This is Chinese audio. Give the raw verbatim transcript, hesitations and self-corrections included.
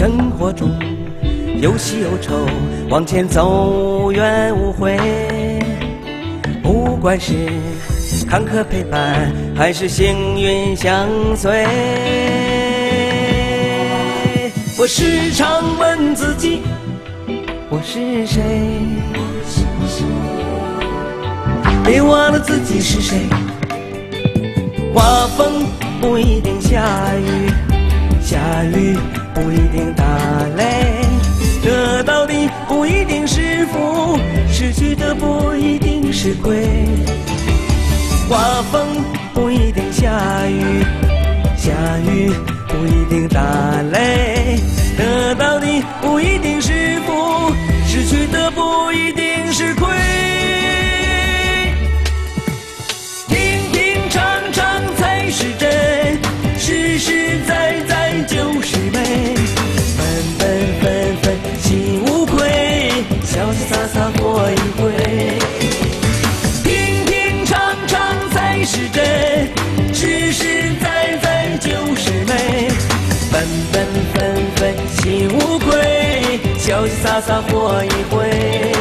生活中有喜有愁，往前走远无悔。不管是坎坷陪伴，还是幸运相随。我时常问自己，我是谁？别忘了自己是谁。刮风不一定下雨，下雨不一定打雷，得到的不一定是福，失去的不一定是亏。刮风不一定下雨，下雨不一定打雷，得到的不一定是福，失去的不一定是亏。平平常常才是真，实实在在就是美。本本分分心无愧，潇潇洒洒过一回。平平常常才是真，实实在在就是美。本本分分心无愧，潇潇洒洒过一回。